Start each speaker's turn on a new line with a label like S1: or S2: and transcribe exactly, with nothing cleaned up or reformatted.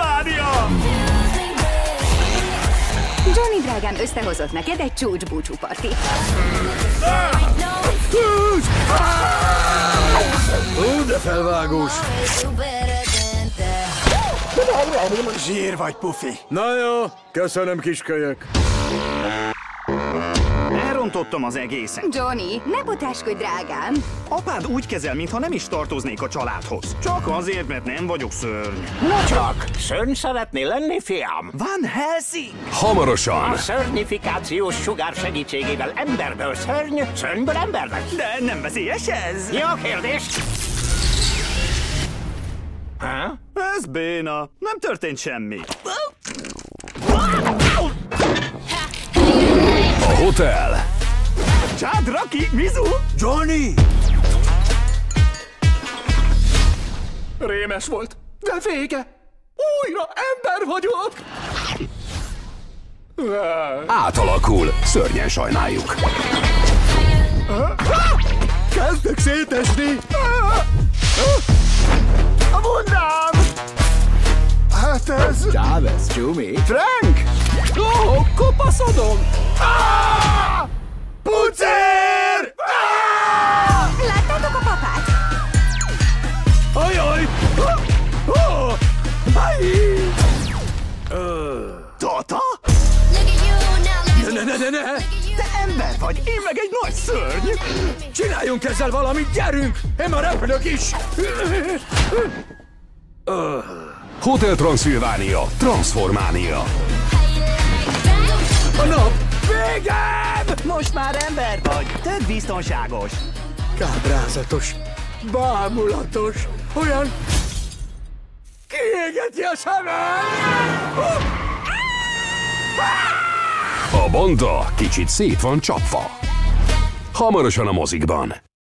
S1: Transzilvánia!
S2: Johnny drágám összehozott neked egy csúcs-búcsú partit.
S3: Ó, de felvágós!
S1: Zsír vagy, Pufi.
S3: Na jó, köszönöm, kiskölyök.
S1: Elrontottam az egészet.
S2: Johnny, ne botáskodj, drágám.
S1: Apád úgy kezel, mintha nem is tartoznék a családhoz. Csak azért, mert nem vagyok szörny.
S4: Na csak, szörny szeretné lenni, fiam?
S1: Van Helsing!
S5: Hamarosan.
S4: A szörnifikációs sugár segítségével emberből szörny, szörnyből ember lesz.
S1: De nem veszélyes ez?
S4: Jó kérdés. Ha?
S1: Ez béna. Nem történt semmi.
S5: A hotel.
S1: Chad, Rocky, Mizu!
S3: Johnny!
S5: Rémes volt, de vége. Újra ember vagyok. Átalakul. Szörnyen sajnáljuk.
S3: Kezdek szétesni!
S1: A bundám!
S3: Hát ez...
S5: Chávez, Csumi.
S3: Frank!
S5: Ó, oh, kopaszodom.
S3: Pucér!
S2: Láttátok a papát?
S3: Ajaj!
S1: Tata?
S3: Ne, ne, ne, ne!
S1: Te ember vagy, én meg egy nagy szörny!
S3: Csináljunk ezzel valamit, gyerünk! Én már repülök is!
S5: Hotel Transzilvánia. Transformánia.
S3: A nap végem!
S1: Most már ember vagy, tök biztonságos.
S3: Káprázatos, bámulatos, olyan... kiégeti a szemem!
S5: A banda kicsit szét van csapva. Hamarosan a mozikban.